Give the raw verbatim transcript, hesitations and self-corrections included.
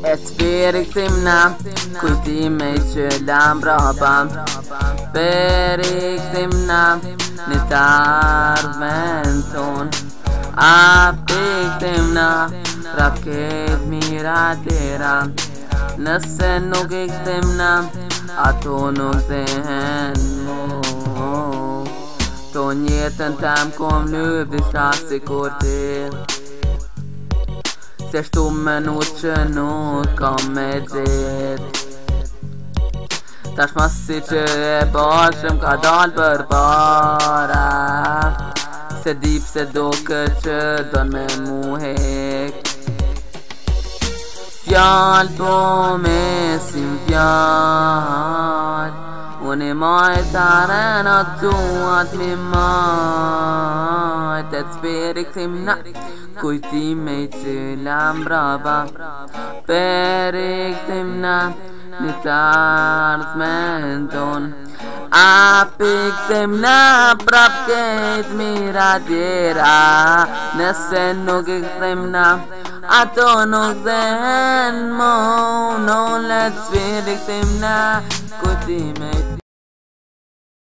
Ett beriktimna kujtime që lam brapa Beriktimna në të ardhmen ton A piktimna prap ketë mira tjera Nëse nuk i kthimna ato nuk dhehen mo To njetën tem kom lyp disa si kur ti Se shtu menut që nuk kam me gjit Tash mas si që e bashëm ka dal për para Se di pse do këtë që don me mu hek Fjall po me sim fjall Unë i majt arenat duat mi majt E të beriktimna kujtime që lam brapa Beriktimna në të ardhmen ton A piktimna prap ketë mira tjera Nëse nuk i kthimna ato nuk dhehen mo No let's beriktimna kujtime